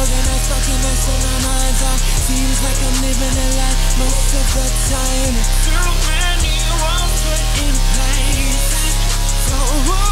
organized, fucking mess on my mind. Seems like I'm living a lie most of the time. Too many walls put in place. So